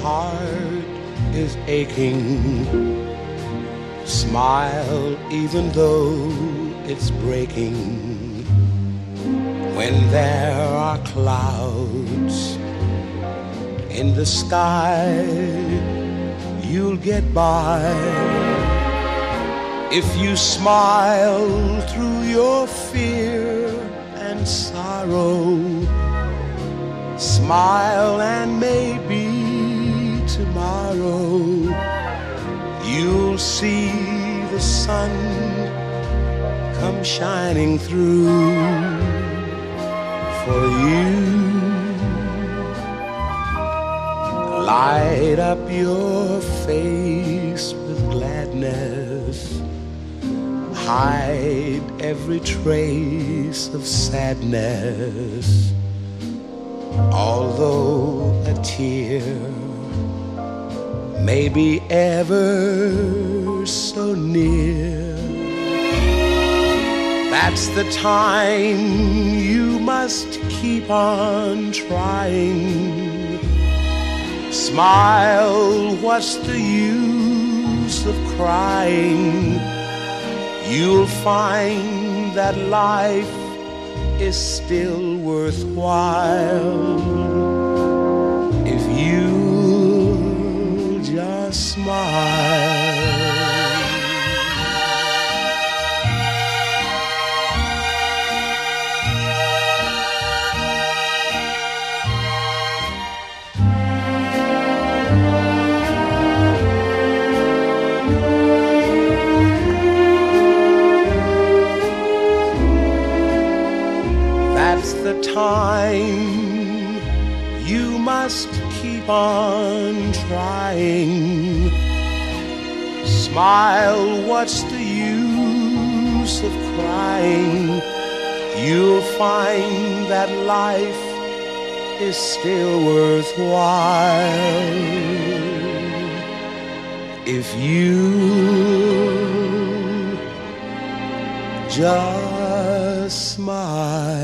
heart is aching, smile even though it's breaking. When there are clouds in the sky, you'll get by if you smile through your fear and sorrow. Smile and maybe tomorrow you'll see the sun come shining through for you. Light up your face with gladness, hide every trace of sadness. Although a tear may be ever so near, that's the time you must keep on trying. Smile, what's the use of crying? You'll find that life is still worthwhile if you just smile. That's the time you must keep on trying. Smile, what's the use of crying? You'll find that life is still worthwhile if you just smile.